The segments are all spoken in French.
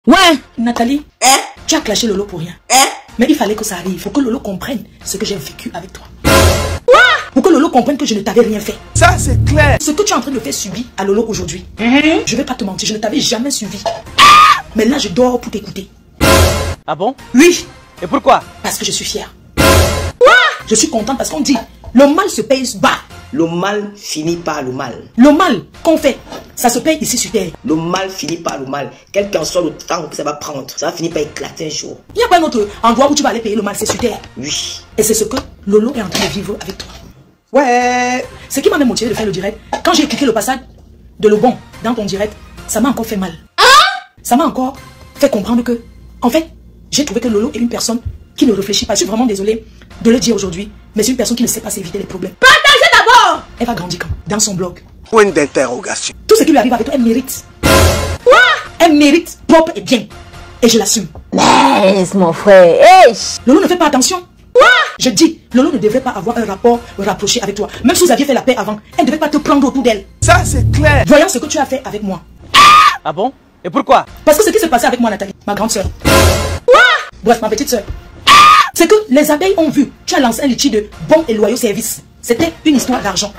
Ouais, Nathalie, tu as clashé Lolo pour rien. Mais il fallait que ça arrive. Il faut que Lolo comprenne ce que j'ai vécu avec toi. Pour que Lolo comprenne que je ne t'avais rien fait. Ça, c'est clair. Ce que tu es en train de faire subir à Lolo aujourd'hui, je vais pas te mentir, je ne t'avais jamais suivi. Mais là, je dors pour t'écouter. Ah bon? Oui. Et pourquoi? Parce que je suis fière. Je suis contente parce qu'on dit, le mal se paye bas. Le mal finit par le mal. Le mal qu'on fait, ça se paye ici sur terre. Le mal finit par le mal. Quel qu'en soit le temps que ça va prendre, ça va finir par éclater un jour. Il n'y a pas un autre endroit où tu vas aller payer le mal, c'est sur terre. Oui. Et c'est ce que Lolo est en train de vivre avec toi. Ouais. Ce qui m'a même motivé de faire le direct, quand j'ai cliqué le passage de le bon dans ton direct, ça m'a encore fait mal. Ça m'a encore fait comprendre que, en fait, j'ai trouvé que Lolo est une personne qui ne réfléchit pas. Je suis vraiment désolée de le dire aujourd'hui, mais c'est une personne qui ne sait pas s'éviter les problèmes. Partagez d'abord! Elle va grandir quand? Dans son blog. Point d'interrogation. Tout ce qui lui arrive avec toi, elle mérite. Elle mérite propre et bien. Et je l'assume. Mais mon frère, hey. Lolo ne fait pas attention. Je dis, Lolo ne devrait pas avoir un rapport rapproché avec toi. Même si vous aviez fait la paix avant, elle ne devait pas te prendre autour d'elle. Ça, c'est clair. Voyons ce que tu as fait avec moi. Ah bon? Et pourquoi? Parce que ce qui se passait avec moi, Nathalie, ma grande soeur. Bref, ma petite soeur. C'est que les abeilles ont vu. Tu as lancé un litchi de bons et loyaux services. C'était une histoire d'argent.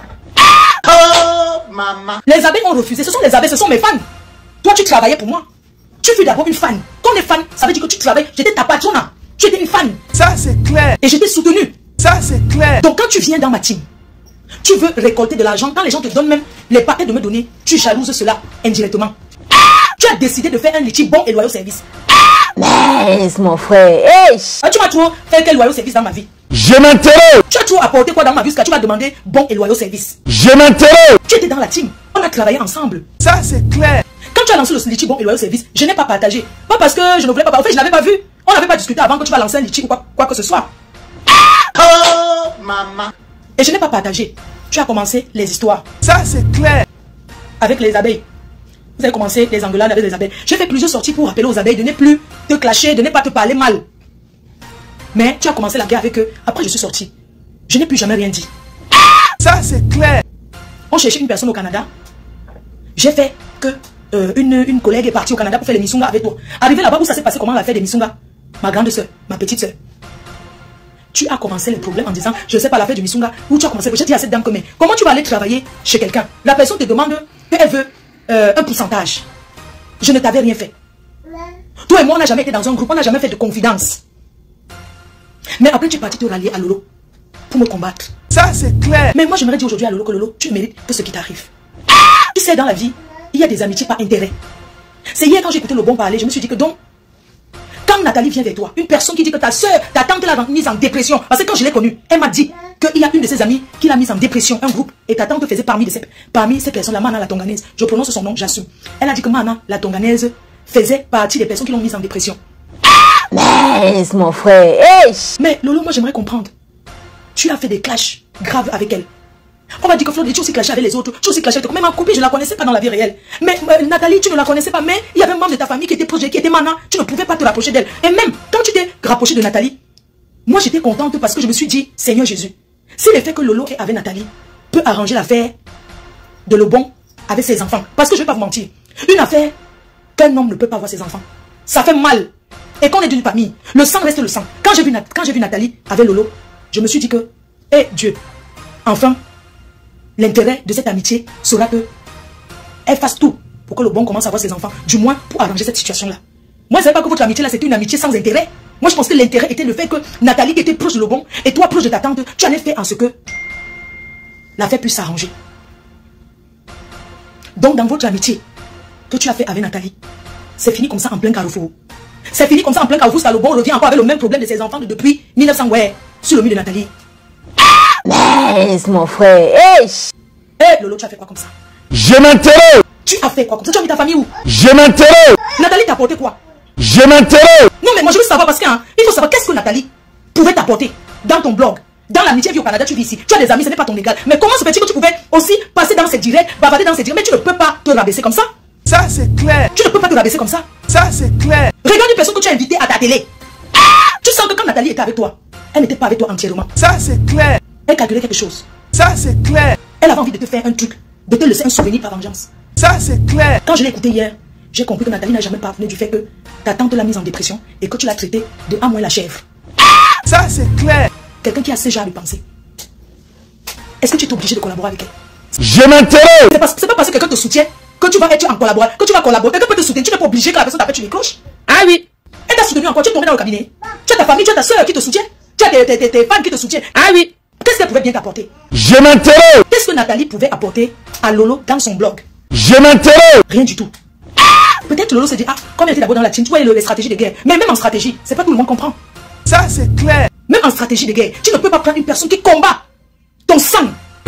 Oh, maman. Les abeilles ont refusé. Ce sont les abeilles, ce sont mes fans. Toi, tu travaillais pour moi. Tu fus d'abord une fan. Quand on est fan, ça veut dire que tu travailles. J'étais ta patrona. Tu étais une fan. Ça, c'est clair. Et je t'ai soutenu. Ça, c'est clair. Donc quand tu viens dans ma team, tu veux récolter de l'argent. Quand les gens te donnent même les paquets de me donner, tu jalouses cela indirectement. Tu as décidé de faire un litchi bon et loyaux service. Mais mon frère, hey. Tu m'as trop fait quel loyaux service dans ma vie? Je m'interroge. Tu as trop apporté quoi dans ma vie jusqu'à tu m'as demandé bon et loyaux service? Je m'interroge. Tu étais dans la team. On a travaillé ensemble. Ça, c'est clair. Quand tu as lancé le litchi bon et loyaux service, je n'ai pas partagé. Pas parce que je ne voulais pas. En fait, je n'avais pas vu. On n'avait pas discuté avant que tu vas lancer un litchi ou quoi que ce soit. Oh, maman. Et je n'ai pas partagé. Tu as commencé les histoires. Ça, c'est clair. Avec les abeilles. Vous avez commencé les engueulades avec les abeilles. J'ai fait plusieurs sorties pour rappeler aux abeilles de ne plus te clasher, de ne pas te parler mal. Mais tu as commencé la guerre avec eux. Après, je suis sorti. Je n'ai plus jamais rien dit. Ça, c'est clair. On cherchait une personne au Canada. J'ai fait que une collègue est partie au Canada pour faire les missungas avec toi. Arrivé là-bas, où ça s'est passé, comment on a fait des missungas? Ma grande soeur, ma petite soeur. Tu as commencé les problèmes en disant, je ne sais pas la fête du missunga. Où tu as commencé. J'ai dit à cette dame que, mais comment tu vas aller travailler chez quelqu'un? La personne te demande qu'elle veut un pourcentage. Je ne t'avais rien fait. Toi et moi, on n'a jamais été dans un groupe, on n'a jamais fait de confidence. Mais après, tu es parti te rallier à Lolo pour me combattre. Ça, c'est clair. Mais moi, j'aimerais dire aujourd'hui à Lolo que Lolo, tu mérites que ce qui t'arrive. Tu sais, dans la vie, il y a des amitiés par intérêt. C'est hier quand j'ai écouté le bon parler, je me suis dit que donc, quand Nathalie vient vers toi, une personne qui dit que ta soeur, ta tante l'a mise en dépression, parce que quand je l'ai connue, elle m'a dit qu'il y a une de ses amies qui l'a mise en dépression, un groupe, et ta tante faisait parmi ces personnes, la Mana la Tonganaise, je prononce son nom, j'assume. Elle a dit que Mana la Tonganaise faisait partie des personnes qui l'ont mise en dépression. Mais mon frère, hey. Mais Lolo, moi j'aimerais comprendre. Tu as fait des clashs graves avec elle. On va dire que Flo, tu aussi clashé avec les autres, tu aussi clashé avec toi. Mais ma copine, je ne la connaissais pas dans la vie réelle. Mais Nathalie, tu ne la connaissais pas, mais il y avait un membre de ta famille qui était proche, qui était Mana. Tu ne pouvais pas te rapprocher d'elle. Et même quand tu t'es rapproché de Nathalie, moi j'étais contente parce que je me suis dit, Seigneur Jésus, si le fait que Lolo est avec Nathalie peut arranger l'affaire de le bon avec ses enfants. Parce que je ne vais pas vous mentir, une affaire qu'un homme ne peut pas voir ses enfants, ça fait mal. Et qu'on est d'une famille, le sang reste le sang. Quand j'ai vu Nathalie avec Lolo, je me suis dit que, Dieu, enfin, l'intérêt de cette amitié sera que elle fasse tout pour que le bon commence à voir ses enfants, du moins pour arranger cette situation-là. Moi, je ne savais pas que votre amitié là, c'était une amitié sans intérêt. Moi, je pense que l'intérêt était le fait que Nathalie était proche de le bon et toi proche de ta tante, tu en as fait en ce que l'affaire puisse s'arranger. Donc, dans votre amitié que tu as fait avec Nathalie, c'est fini comme ça en plein carrefour. C'est fini comme ça en plein carrefour, ça le bon revient encore avec le même problème de ses enfants depuis 1900, ouais, sur le mur de Nathalie. Mais mon frère, hey. Lolo, tu as fait quoi comme ça? Je m'interroge. Tu as fait quoi comme ça? Tu as mis ta famille où? Je m'interroge. Nathalie t'a apporté quoi? Je m'interroge. Non, mais moi je veux savoir parce qu'il faut savoir qu'est-ce que Nathalie pouvait t'apporter dans ton blog. Dans l'amitié vie au Canada, tu vis ici. Tu as des amis, ce n'est pas ton égal. Mais comment se fait-il que tu pouvais aussi passer dans ces directs, bavarder dans ces directs, mais tu ne peux pas te rabaisser comme ça? Ça, c'est clair. Tu ne peux pas te rabaisser comme ça? Ça, c'est clair. Regarde une personne que tu as invitée à ta télé. Tu sens que quand Nathalie était avec toi, elle n'était pas avec toi entièrement. Ça, c'est clair. Elle calculait quelque chose. Ça, c'est clair. Elle avait envie de te faire un truc, de te laisser un souvenir par vengeance. Ça, c'est clair. Quand je l'ai écouté hier, j'ai compris que Nathalie n'a jamais parvenu du fait que ta tante l'a mise en dépression et que tu l'as traitée de à moins la chèvre. Ça, c'est clair. Quelqu'un qui a ce genre de pensée. Est-ce que tu es obligé de collaborer avec elle? Je m'interroge. C'est pas parce que quelqu'un te soutient que tu vas être en collaboration, que tu vas collaborer. Quelqu'un peut te soutenir, tu n'es pas obligé que la personne t'appelle, tu décroches. Ah oui. Elle t'a soutenu encore, tu es tombé dans le cabinet. Tu as ta famille, tu as ta soeur qui te soutient. Tu as tes fans qui te soutiennent. Ah oui. Qu'est-ce qu'elle pouvait bien t'apporter? Je m'interroge. Qu'est-ce que Nathalie pouvait apporter à Lolo dans son blog? Je m'interroge. Rien du tout. Peut-être Lolo se dit, ah, comme elle était d'abord dans la team, tu vois les stratégies de guerre. Mais même en stratégie, c'est pas tout le monde comprend. Ça, c'est clair. Même en stratégie de guerre, tu ne peux pas prendre une personne qui combat ton sang.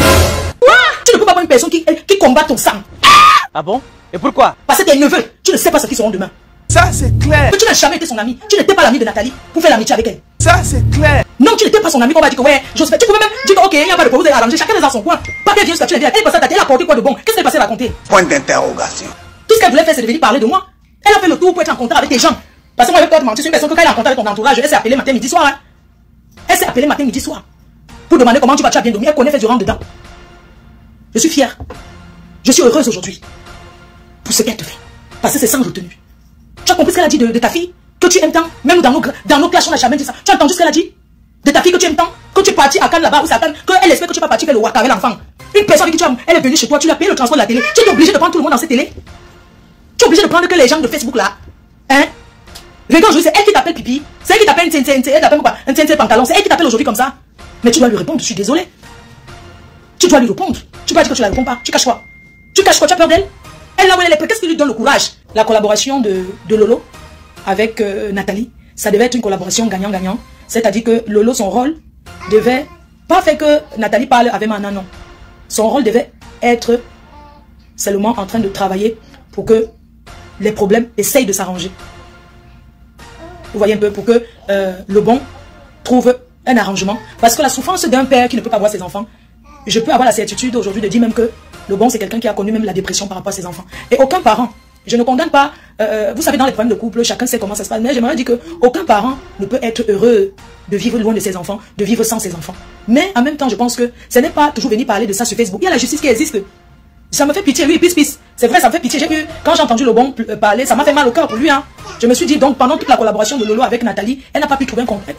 Tu ne peux pas prendre une personne qui combat ton sang. Ah bon? Et pourquoi? Parce que tes neveux, tu ne sais pas ce qu'ils seront demain. Ça, c'est clair. Mais tu n'as jamais été son ami. Tu n'étais pas l'ami de Nathalie pour faire l'amitié avec elle. Ça, c'est clair. Non, tu n'étais pas son ami. On va dire que ouais, Jospin, tu pouvais même dire que ok, il n'y a pas de problème, vous allez arranger, chacun est dans son coin. Pas qu'elle vienne ce que tu viens. Elle est passée à ta tête, elle a apporté quoi de bon? Qu'est-ce qu'elle est passée à raconter? Point d'interrogation. Tout ce qu'elle voulait faire, c'est de venir parler de moi. Elle a fait le tour pour être en contact avec tes gens. Parce que moi, je vais te mentir, c'est une personne que quand elle est en contact avec ton entourage, elle s'est appelée matin, midi, soir. Hein. Elle s'est appelée matin, midi, soir. Pour demander comment tu vas bien dormir. Elle connaît, fait du rentre dedans. Je suis fière. Je suis heureuse aujourd'hui. Pour ce qu'elle te fait. Parce que c'est sans retenue. Tu as compris ce qu'elle a dit de ta fille? Que tu aimes tant? Même dans nos clashs, on n'a jamais dit ça. Tu as entendu ce qu'elle a dit? De ta fille que tu aimes tant? Que tu es parti à Cannes là-bas ou c'est à Cannes? Qu'elle espère que tu vas partir faire le waka avec l'enfant. Une personne avec qui elle est venue chez toi, tu lui as payé le transport de la télé. Tu es obligé de prendre tout le monde dans cette télé? Tu es obligé de prendre que les gens de Facebook là? Hein? Regarde aujourd'hui, c'est elle qui t'appelle pipi. C'est elle qui t'appelle elle t'appelle quoi? Un tente pantalon. C'est elle qui t'appelle aujourd'hui comme ça. Mais tu dois lui répondre, je suis désolé. Tu dois lui répondre. Tu dois dire que tu la réponds pas. Tu caches quoi? Tu caches quoi? Tu as peur d'elle? Elle là où elle est, qu'est-ce qui lui donne le courage? La collaboration de Lolo avec Nathalie, ça devait être une collaboration gagnant-gagnant. C'est-à-dire que Lolo, son rôle devait pas faire que Nathalie parle avec Mana, non. Son rôle devait être seulement en train de travailler pour que les problèmes essayent de s'arranger. Vous voyez un peu, pour que le bon trouve un arrangement. Parce que la souffrance d'un père qui ne peut pas voir ses enfants, je peux avoir la certitude aujourd'hui de dire même que le bon, c'est quelqu'un qui a connu même la dépression par rapport à ses enfants. Et aucun parent, je ne condamne pas, vous savez, dans les problèmes de couple, chacun sait comment ça se passe, mais j'aimerais dire qu'aucun parent ne peut être heureux de vivre loin de ses enfants, de vivre sans ses enfants. Mais en même temps, je pense que ce n'est pas toujours venir parler de ça sur Facebook. Il y a la justice qui existe. Ça me fait pitié, oui, peace. C'est vrai, ça me fait pitié. Quand j'ai entendu le bon parler, ça m'a fait mal au cœur pour lui. Hein. Je me suis dit, donc, pendant toute la collaboration de Lolo avec Nathalie, elle n'a pas pu trouver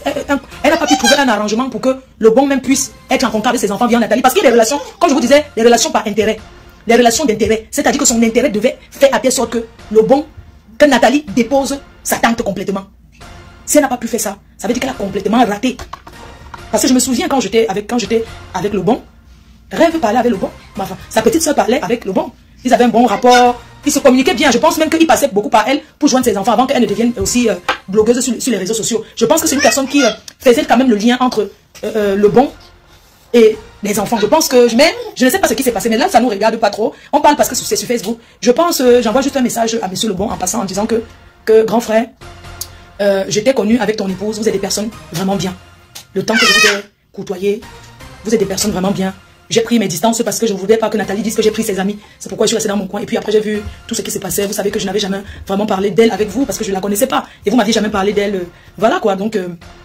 un arrangement pour que le bon même puisse être en contact avec ses enfants via Nathalie. Parce qu'il y a des relations, comme je vous disais, des relations par intérêt. Les relations d'intérêt. C'est-à-dire que son intérêt devait faire à telle sorte que le bon, que Nathalie dépose sa tante complètement. Si elle n'a pas pu faire ça, ça veut dire qu'elle a complètement raté. Parce que je me souviens quand j'étais avec le bon, Rêve parlait avec le bon. Enfin, sa petite soeur parlait avec le bon. Ils avaient un bon rapport. Ils se communiquaient bien. Je pense même qu'il passait beaucoup par elle pour joindre ses enfants avant qu'elle ne devienne aussi blogueuse sur les réseaux sociaux. Je pense que c'est une personne qui faisait quand même le lien entre le bon et les enfants. Je pense que... Mais je ne sais pas ce qui s'est passé. Mais là, ça ne nous regarde pas trop. On parle parce que c'est sur Facebook. Je pense... J'envoie juste un message à monsieur le bon en passant en disant que grand frère, je t'ai connu avec ton épouse. Vous êtes des personnes vraiment bien. Le temps que je vous ai côtoyé, vous êtes des personnes vraiment bien. J'ai pris mes distances parce que je ne voulais pas que Nathalie dise que j'ai pris ses amis. C'est pourquoi je suis restée dans mon coin. Et puis après, j'ai vu tout ce qui s'est passé. Vous savez que je n'avais jamais vraiment parlé d'elle avec vous parce que je ne la connaissais pas. Et vous m'aviez jamais parlé d'elle. Voilà quoi. Donc,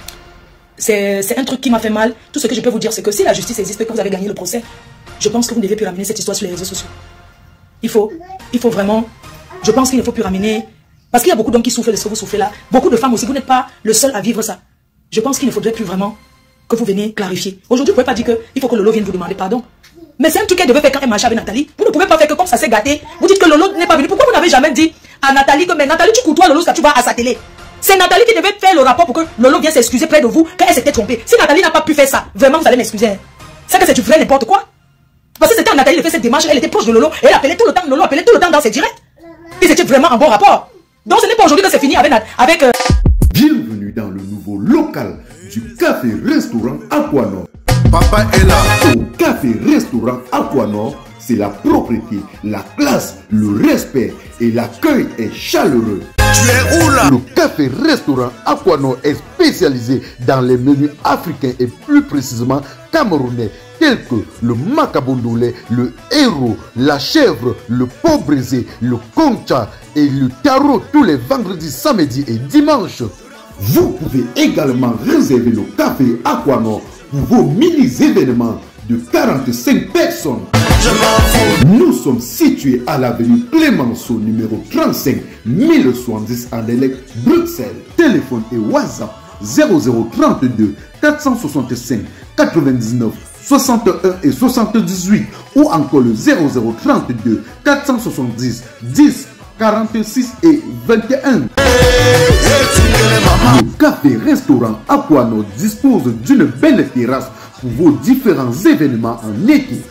c'est un truc qui m'a fait mal. Tout ce que je peux vous dire, c'est que si la justice existe et que vous avez gagné le procès, je pense que vous ne devez plus ramener cette histoire sur les réseaux sociaux. Il faut vraiment... Je pense qu'il ne faut plus ramener... Parce qu'il y a beaucoup d'hommes qui souffrent de ce que vous souffrez là. Beaucoup de femmes aussi. Vous n'êtes pas le seul à vivre ça. Je pense qu'il ne faudrait plus vraiment... que vous venez clarifier. Aujourd'hui, vous ne pouvez pas dire qu'il faut que Lolo vienne vous demander pardon. Mais c'est un truc qu'elle devait faire quand elle marchait avec Nathalie. Vous ne pouvez pas faire que comme ça s'est gâté. Vous dites que Lolo n'est pas venu. Pourquoi vous n'avez jamais dit à Nathalie que mais Nathalie, tu côtoies Lolo quand tu vas à sa télé? C'est Nathalie qui devait faire le rapport pour que Lolo vienne s'excuser près de vous qu'elle s'était trompée. Si Nathalie n'a pas pu faire ça, vraiment vous allez m'excuser. C'est que c'est du vrai n'importe quoi. Parce que c'était Nathalie qui fait cette démarche, elle était proche de Lolo et elle appelait tout le temps, Lolo appelait tout le temps dans ses directs. Ils étaient vraiment en bon rapport. Donc ce n'est pas aujourd'hui que c'est fini avec Bienvenue dans le nouveau local du café-restaurant Aquanor. Papa est là. Au café-restaurant Aquanor, c'est la propreté, la classe, le respect et l'accueil est chaleureux. Tu es où là? Le café-restaurant Aquanor est spécialisé dans les menus africains et plus précisément camerounais tels que le macabondolé, le héros, la chèvre, le pot brisé, le concha et le tarot tous les vendredis, samedis et dimanches. Vous pouvez également réserver le café Aquanor pour vos mini-événements de 45 personnes. Nous sommes situés à l'avenue Clémenceau, numéro 35 1070 Anderlecht, Bruxelles. Téléphone et WhatsApp 0032 465 99 61 et 78 ou encore le 0032 470 10 46 et 21. Le café-restaurant Aquano dispose d'une belle terrasse pour vos différents événements en été.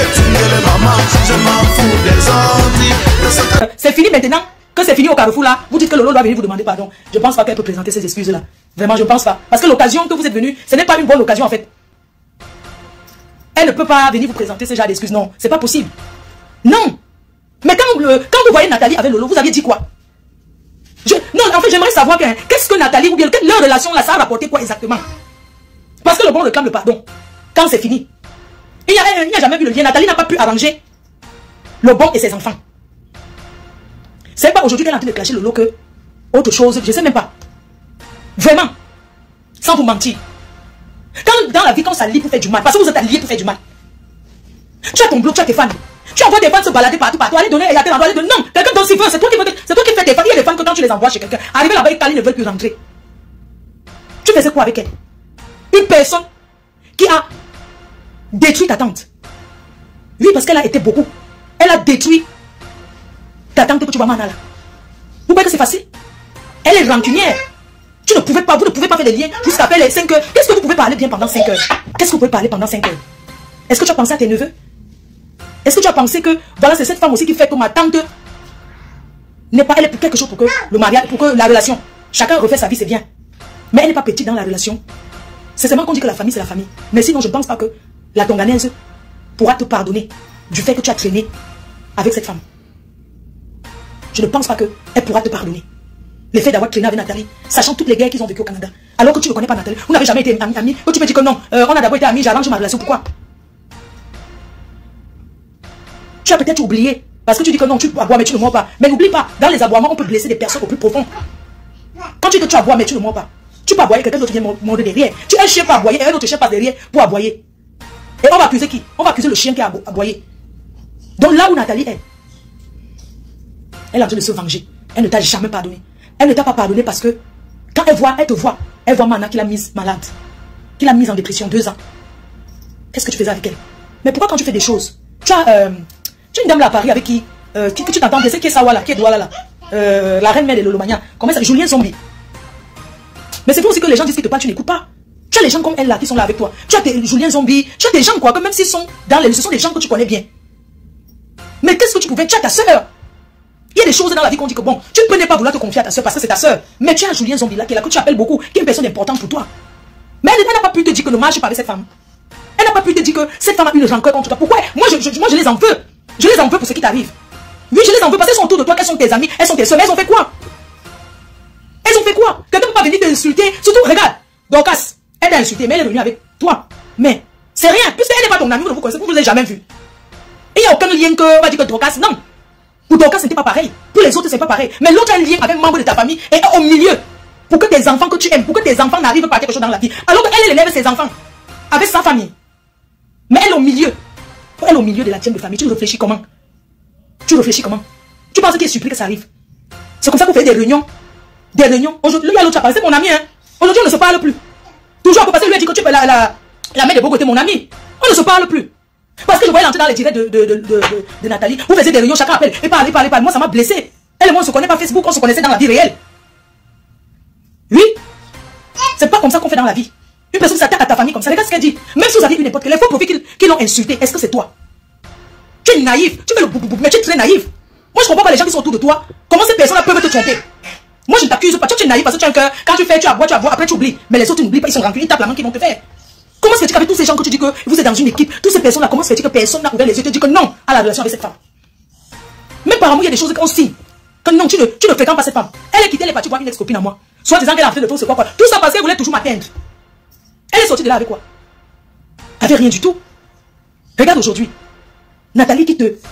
C'est fini maintenant. Que c'est fini au Carrefour là, vous dites que Lolo doit venir vous demander pardon. Je pense pas qu'elle peut présenter ces excuses là. Vraiment, je pense pas. Parce que l'occasion que vous êtes venu, ce n'est pas une bonne occasion en fait. Elle ne peut pas venir vous présenter ce genre d'excuses. Non, c'est pas possible. Non. Mais quand vous voyez Nathalie avec Lolo, vous aviez dit quoi? Non, en fait, j'aimerais savoir qu'est-ce que Nathalie ou bien leur relation là, ça a rapporté quoi exactement? Parce que le bon réclame le pardon. Quand c'est fini. Il n'y a jamais vu le lien. Nathalie n'a pas pu arranger le bon et ses enfants. C'est pas aujourd'hui qu'elle est en train de clasher Lolo que autre chose, je sais même pas. Vraiment. Sans vous mentir. Quand dans la vie, quand ça lie pour faire du mal, parce que vous êtes alliés pour faire du mal. Tu as ton blog, tu as tes fans. Tu envoies tes fans se balader partout, allez donner, et à tel endroit, allez donner. Non, quelqu'un d'autre s'y veut, c'est toi qui fais tes fans. Il y a des fans que quand tu les envoies chez quelqu'un, arrivé là-bas, ils ne veulent plus rentrer. Tu faisais quoi avec elle? Une personne qui a détruit ta tante. Oui, parce qu'elle a été beaucoup. Elle a détruit ta tante que tu vois maintenant là. Vous voyez que c'est facile? Elle est rancunière. Vous ne pouvez pas faire des liens jusqu'à faire les 5 heures. Qu'est-ce que vous pouvez parler bien pendant 5 heures? Qu'est-ce que vous pouvez parler pendant 5 heures? Est-ce que tu as pensé à tes neveux? Est-ce que tu as pensé que, voilà, c'est cette femme aussi qui fait que ma tante n'est pas, elle est pour quelque chose pour que le mariage, pour que la relation, chacun refait sa vie, c'est bien. Mais elle n'est pas petite dans la relation. C'est seulement qu'on dit que la famille, c'est la famille. Mais sinon, je ne pense pas que la Tonganaise pourra te pardonner du fait que tu as traîné avec cette femme. Je ne pense pas qu'elle pourra te pardonner. Le fait d'avoir traîné avec Nathalie, sachant toutes les guerres qu'ils ont vécues au Canada, alors que tu ne connais pas Nathalie, vous n'avez jamais été amis, que tu peux dire que non, on a d'abord été amis, j'arrange ma relation, pourquoi? Tu as peut-être oublié, parce que tu dis que non, tu aboies mais tu ne mords pas. Mais n'oublie pas, dans les aboiements, on peut blesser des personnes au plus profond. Quand tu dis que tu aboies mais tu ne mords pas, tu peux aboyer, quelqu'un d'autre vient mordre derrière. Un chien peut aboyer et un autre chien passe derrière pour aboyer. Et on va accuser qui? On va accuser le chien qui a aboyé. Donc là où Nathalie est, elle est en train de se venger. Elle ne t'a jamais pardonné. Elle ne t'a pas pardonné parce que quand elle te voit, elle voit Mana qui l'a mise malade, qui l'a mise en dépression 2 ans. Qu'est-ce que tu faisais avec elle? Mais pourquoi quand tu fais des choses, tu as une dame là à Paris avec qui tu t'entends bien, c'est qui est Sawa là, qui est Douala là, la reine mère de Lolomania, comment ça, Julien Zombie. Mais c'est pour aussi que les gens disent qu'ils te parlent, tu n'écoutes pas. Tu as les gens comme elle là qui sont là avec toi. Tu as Julien Zombie, tu as des gens quoi, que même s'ils sont dans les... Ce sont des gens que tu connais bien. Mais qu'est-ce que tu pouvais? Tu as ta soeur. Il y a des choses dans la vie qu'on dit que bon, tu ne peux pas vouloir te confier à ta soeur parce que c'est ta soeur. Mais tu as Julien Zombie là, qui est là, que tu appelles beaucoup, qui est une personne importante pour toi. Mais elle n'a pas pu te dire que ne marche pas avec cette femme. Elle n'a pas pu te dire que cette femme a une rancœur contre toi. Pourquoi? Moi je les en veux. Je les en veux pour ce qui t'arrive. Oui, je les en veux parce qu'elles sont autour de toi, qu'elles sont tes amies, elles sont tes soeurs, mais elles ont fait quoi? Elles ont fait quoi? Quelqu'un ne peut pas venir t'insulter. Surtout, regarde, Dorcas, elle t'a insulté, mais elle est venue avec toi. Mais c'est rien, puisqu'elle n'est pas ton amie, vous ne vous connaissez, vous ne l'avez jamais vue. Et il n'y a aucun lien que, on va dire que Dorcas, non. Pour Dorcas, ce n'était pas pareil. Pour les autres, c'est pas pareil. Mais l'autre a un lien avec un membre de ta famille et est au milieu. Pour que tes enfants que tu aimes, pour que tes enfants n'arrivent pas à quelque chose dans la vie. Alors qu'elle élève ses enfants avec sa famille. Mais elle est au milieu. Elle est au milieu de la tienne de famille. Tu réfléchis comment? Tu réfléchis comment? Tu penses qu'il est surpris que ça arrive? C'est comme ça qu'on fait des réunions. Des réunions. Aujourd'hui, il y a l'autre à parler. C'est mon ami, hein. Aujourd'hui, on ne se parle plus. Toujours pour passer, lui a dit que tu peux la mère de Bogoté, mon ami. On ne se parle plus. Parce que je voyais l'entrer dans les directs de Nathalie. Vous faisiez des réunions, chacun appelle. Et parlez. Moi, ça m'a blessé. Elle et moi, on se connaît pas Facebook, on se connaissait dans la vie réelle. Oui. C'est pas comme ça qu'on fait dans la vie. Une personne s'attaque à ta famille comme ça. Regarde ce qu'elle dit. Même si vous avez une époque, les faux profils qui l'ont insulté, est-ce que c'est toi? Tu es naïf. Tu fais le boubou, mais tu es très naïf. Moi, je comprends pas les gens qui sont autour de toi. Comment ces personnes-là peuvent te tromper? Moi, je ne t'accuse pas. Tu es naïf parce que tu as un cœur. Quand tu fais, tu aboies, après tu oublies. Mais les autres, tu n'oublies pas, ils sont rancuniers, ils tapent la main qu'ils vont te faire. Comment se fait-il qu'avec tous ces gens que tu dis que vous êtes dans une équipe, toutes ces personnes-là, comment se fait-il que personne n'a ouvert les yeux et te dit que non à la relation avec cette femme? Même par amour, il y a des choses qu'on signe. Que non, tu ne fréquentes pas cette femme. Elle est quittée, elle est partie voir une ex-copine à moi. Soit disant qu'elle a fait le tour, c'est quoi. Tout ça parce qu'elle voulait toujours m'atteindre. Elle est sortie de là avec quoi? Avec rien du tout. Regarde aujourd'hui. Nathalie qui te...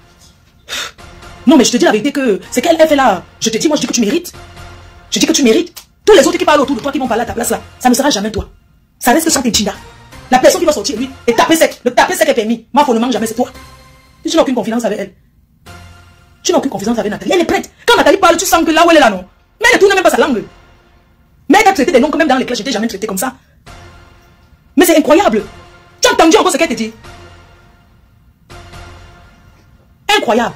Non, mais je te dis la vérité que c'est qu'elle fait là. Je te dis, moi je dis que tu mérites. Je dis que tu mérites. Tous les autres qui parlent autour de toi, qui vont parler à ta place là, ça ne sera jamais toi. Ça reste que sans tes chindas. La personne qui va sortir, lui, et taper sec. Le taper sec est permis. Ma femme ne mange jamais, c'est toi. Tu n'as aucune confiance avec elle. Tu n'as aucune confiance avec Nathalie. Elle est prête. Quand Nathalie parle, tu sens que là où elle est là, non. Mais elle ne tourne même pas sa langue. Mais elle t'a traité des noms que même dans les classes, je t'ai jamais traité comme ça. Mais c'est incroyable. Tu as entendu encore ce qu'elle te dit? Incroyable.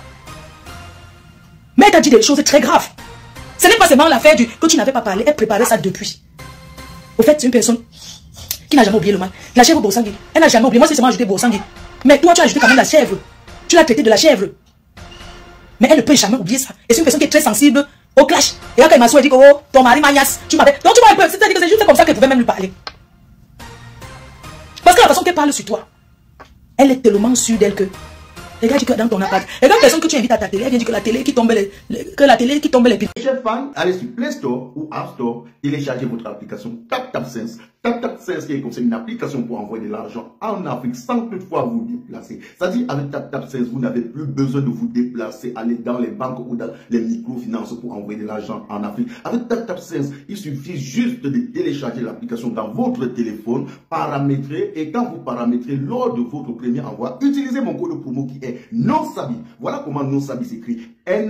Mais elle t'a dit des choses très graves. Ce n'est pas seulement l'affaire que tu n'avais pas parlé. Elle préparait ça depuis. Au fait, c'est une personne qui n'a jamais oublié le mal. La chèvre Bosangui. Elle n'a jamais oublié. Moi, c'est seulement ajouté Bosangui. Mais toi, tu as ajouté quand même la chèvre. Tu l'as traité de la chèvre. Mais elle ne peut jamais oublier ça. Et c'est une personne qui est très sensible au clash. Et là, quand elle m'a dit que oh, ton mari m'agnace, tu m'appelles. Donc tu vois un peu, c'est-à-dire que c'est juste comme ça qu'elle pouvait même lui parler. Parce que la façon qu'elle parle sur toi, elle est tellement sûre d'elle que. Regarde que dans ton appart. Et quand personne que tu invites à ta télé, elle vient dire que la télé qui tombe les pieds. Chers fans, allez sur Play Store ou App Store, téléchargez votre application TapTapSense. TapTapSense qui est comme une application pour envoyer de l'argent en Afrique sans toutefois vous déplacer. C'est-à-dire avec TapTapSense, vous n'avez plus besoin de vous déplacer, aller dans les banques ou dans les microfinances pour envoyer de l'argent en Afrique. Avec TapTapSense, il suffit juste de télécharger l'application dans votre téléphone, paramétrer, et quand vous paramétrez lors de votre premier envoi, utilisez mon code promo qui est NOSABI. Voilà comment NOSABI s'écrit.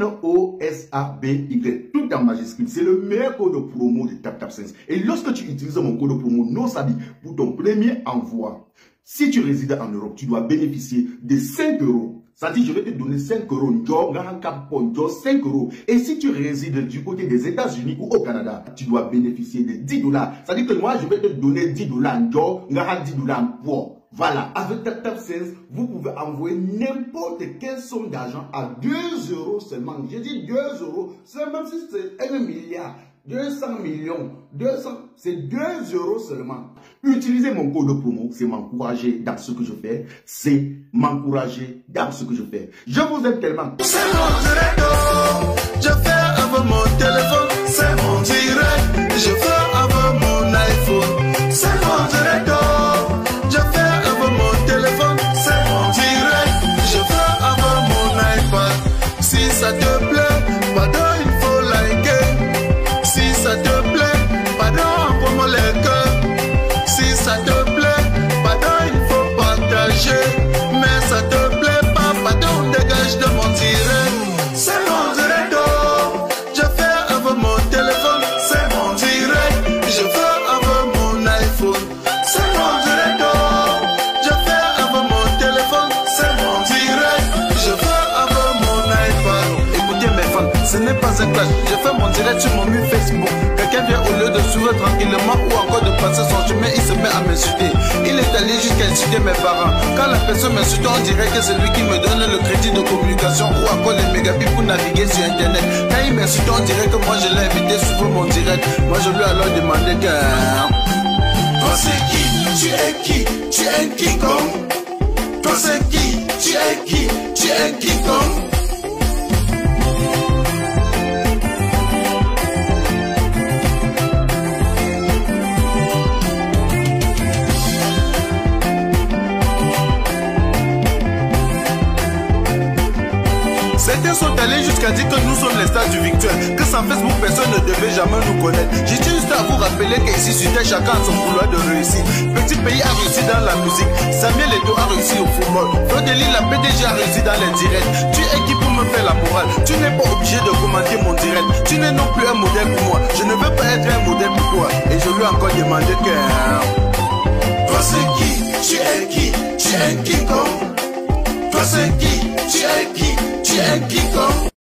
NOSABY, tout en majuscule. C'est le meilleur code promo de TapTapSense. Et lorsque tu utilises mon code promo NOSABI pour ton premier envoi, si tu résides en Europe, tu dois bénéficier de 5 €. C'est-à-dire, je vais te donner 5 €, 5 €. Et si tu résides du côté des États-Unis ou au Canada, tu dois bénéficier de 10 $. C'est-à-dire que moi, je vais te donner 10 $ en job, 10 $ en poids. Voilà, avec TapTapSense, vous pouvez envoyer n'importe quelle somme d'argent à 2 € seulement. J'ai dit 2 €, c'est même si c'est 1 milliard, 200 millions, 200, c'est 2 € seulement. Utilisez mon code promo, c'est m'encourager dans ce que je fais, c'est m'encourager dans ce que je fais. Je vous aime tellement. C'est mon direct, je fais avec mon téléphone, c'est mon direct, je fais avec mon iPhone, c'est mon direct, je fais avec mon téléphone, c'est mon direct, je fais avec mon iPad. Si ça te plaît, pardon, il faut liker. Si ça te plaît, pardon, envoie-moi les cœurs. Si ça te plaît, pardon, il faut partager. Mais ça te plaît pas, pardon, dégage de mon direct. C'est mon direct, je fais avec mon téléphone, c'est mon direct, je fais avec mon iPhone. C'est mon direct, je fais avec mon téléphone, c'est mon direct, je fais avec mon iPad. Écoutez mes fans, ce n'est pas un clash, je fais mon direct sur mon mur Facebook. Quelqu'un vient au lieu de suivre tranquillement ou encore de passer son chemin, il se met à m'insulter. Il est allé jusqu'à insulter mes parents. Quand la personne m'insulte, on dirait que c'est lui qui me donne le crédit de communication ou encore les mégabits pour naviguer sur internet. Quand il m'insulte, on dirait que moi je l'ai invité sur mon direct. Moi je lui ai alors demandé que... Toi c'est qui? Tu es qui? Tu es quiconque. Toi c'est qui? Tu es qui? Tu es quiconque. Certains sont allés jusqu'à dire que nous sommes les stars du victoire, que sans Facebook personne ne devait jamais nous connaître. J'ai juste à vous rappeler qu'ici sur terre chacun a son couloir de réussite. Petit pays a réussi dans la musique, Samuel Eto'o a réussi au football, Frodeli la PDG a réussi dans les directs. Tu es qui pour me faire la morale? Tu n'es pas obligé de commenter mon direct. Tu n'es non plus un modèle pour moi, je ne veux pas être un modèle pour toi. Et je lui ai encore demandé que... Toi c'est qui? Tu es qui? Tu es quiconque. Toi c'est qui? Tu es qui? Tu es quiconque.